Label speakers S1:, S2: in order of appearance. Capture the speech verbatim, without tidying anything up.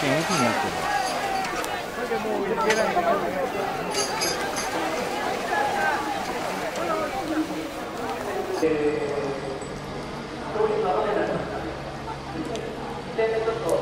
S1: 券駅になってるわ。
S2: えー、そういう流れになりました。にてんめちょっと